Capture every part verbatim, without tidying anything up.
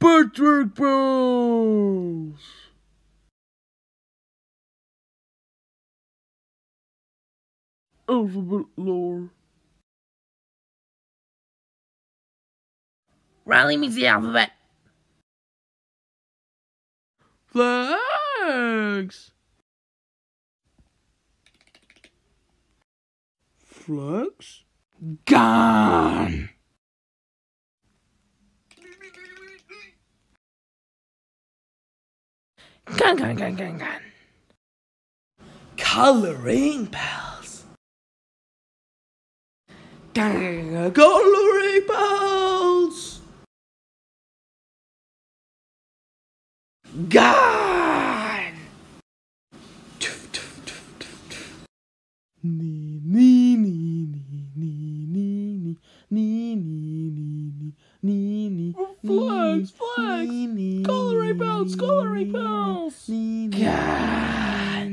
Patchwork balls. Alphabet lore. Riley means the alphabet. Flags. Flags. Gone. Gun, gun, gun, gun, gun. Coloring pals. Gun, gun, gun, gun. Coloring pals. Gone. Nee, nee, nee, nee, nee, nee, nee, nee, nee, nee, flags, flags, coloring bells, coloring bells. God.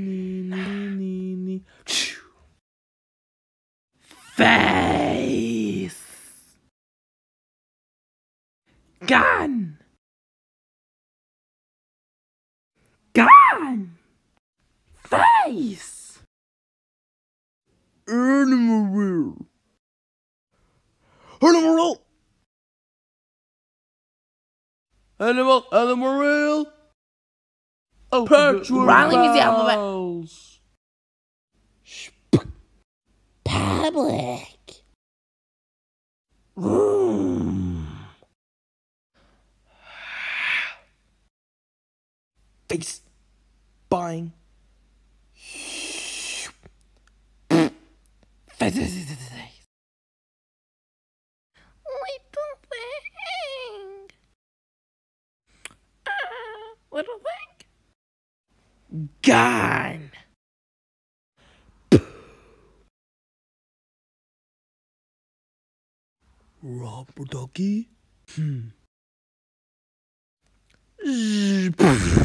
Face. Gun. Gun. Face. Animal. Animal. Animal. Animal. Oh, Patchwork Riley means the alphabet. bells. Public. Room. Face. Buying. Face. Little thing. Uh, little thing. Gone. Rubber ducky. Hmm. Zzz.